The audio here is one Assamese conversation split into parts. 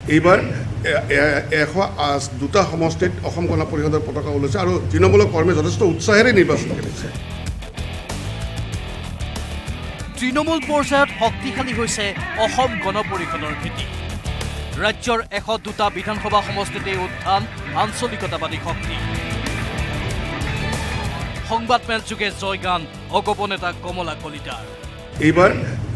এইবাৰ 102টা সমষ্টিত অসম গণ পৰিষদৰ পতাকা ওলাইছে আৰু তৃণমূলৰ কৰ্মী যথেষ্ট উৎসাহেৰে নিৰ্বাচন কৰিছে। তৃণমূল পৰ্যায়ত শক্তিশালী হৈছে অসম গণ পৰিষদৰ ভেটি। ৰাজ্যৰ 102টা বিধানসভা সমষ্টিতে উত্থান আঞ্চলিকতাবাদী শক্তি। সংবাদমেল যোগে জয়গান অগপ নেতা কমলা কলিতাৰ। এইবাৰ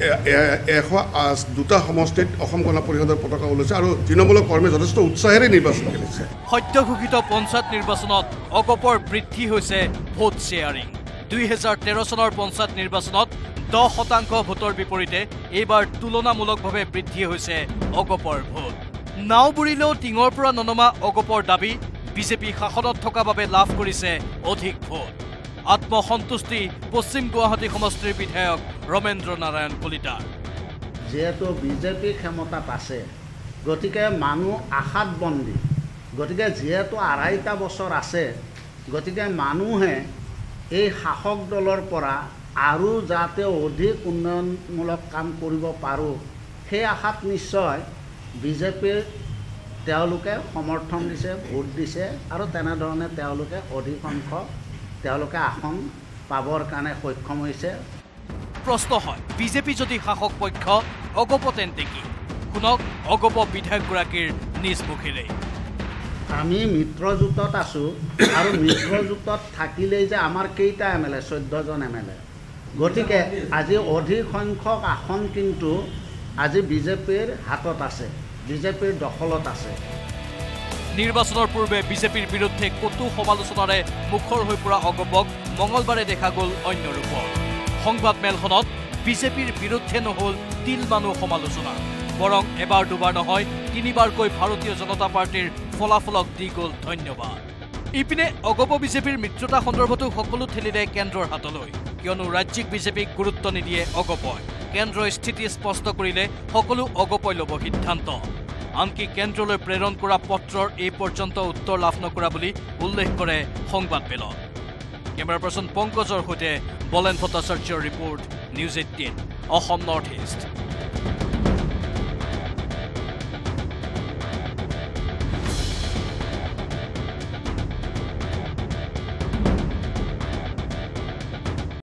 102টা সমষ্টিত অসম গণ পৰিষদৰ পতাকা ওলাইছে আৰু তৃণমূলৰ কৰ্মী যথেষ্ট উৎসাহেৰে নিৰ্বাচন কৰিছে। সদ্য ঘোষিত পঞ্চায়ত নিৰ্বাচনত অগপৰ বৃদ্ধি হৈছে ভোট শ্বেয়াৰিং। 2013 চনৰ পঞ্চায়ত নিৰ্বাচনত 10% ভোটৰ বিপৰীতে এইবাৰ তুলনামূলকভাৱে বৃদ্ধি হৈছে অগপৰ ভোট। নাও বুৰিলেও টিঙৰ পৰা ননমা অগপৰ দাবী বিজেপি শাসনত থকা বাবে লাভ কৰিছে অধিক ভোট। আত্মসন্তুষ্টি পশ্চিম গুৱাহাটী সমষ্টিৰ বিধায়ক ৰমেন্দ্ৰ নাৰায়ণ কলিতাৰ। যেহেতু বিজেপি ক্ষমতাত আছে গতিকে মানুহ আশাত বন্দী, গতিকে যেহেতু 2.5টা বছৰ আছে গতিকে মানুহে এই শাসক দলৰ পৰা আৰু যাতে অধিক উন্নয়নমূলক কাম কৰিব পাৰোঁ সেই আশাত নিশ্চয় বিজেপিৰ তেওঁলোকে সমৰ্থন দিছে, ভোট দিছে আৰু তেনেধৰণে তেওঁলোকে অধিকাংশ তেওঁলোকে আসন পাবৰ কাৰণে সক্ষম হৈছে। প্ৰশ্ন হয় বিজেপি যদি শাসক পক্ষ অগপ তেন্তে কি? শুনক অগপ বিধায়কগৰাকীৰ নিজ মুখেৰে। আমি মিত্ৰজোঁটত আছোঁ আৰু মিত্ৰজোঁটত থাকিলেই যে আমাৰ কেইটা MLA 14জন MLA, গতিকে আজি অধিক সংখ্যক আসন কিন্তু আজি বিজেপিৰ হাতত আছে, বিজেপিৰ দখলত আছে। নিৰ্বাচনৰ পূৰ্বে বিজেপিৰ বিৰুদ্ধে কটু সমালোচনাৰে মুখৰ হৈ পৰা অগপক মঙলবাৰে দেখা গ'ল অন্য ৰূপত। সংবাদমেলখনত বিজেপিৰ বিৰুদ্ধে নহ'ল তিলমানো সমালোচনা, বৰং এবাৰ দুবাৰ নহয় 3বাৰকৈ ভাৰতীয় জনতা পাৰ্টীৰ ফলাফলক দি গ'ল ধন্যবাদ। ইপিনে অগপ বিজেপিৰ মিত্ৰতা সন্দৰ্ভতো সকলো ঠেলিলে কেন্দ্ৰৰ হাতলৈ, কিয়নো ৰাজ্যিক বিজেপিক গুৰুত্ব নিদিয়ে অগপই। কেন্দ্ৰৰ স্থিতি স্পষ্ট কৰিলে সকলো অগপই ল'ব সিদ্ধান্ত। আনকি কেন্দ্ৰলৈ প্ৰেৰণ কৰা পত্ৰৰ এই পৰ্যন্ত উত্তৰ লাভ নকৰা বুলি উল্লেখ কৰে সংবাদমেলত। কেমেৰা পাৰ্চন পংকজৰ সৈতে বলেন ভট্টাচাৰ্যৰ report, news 18 Assam north east.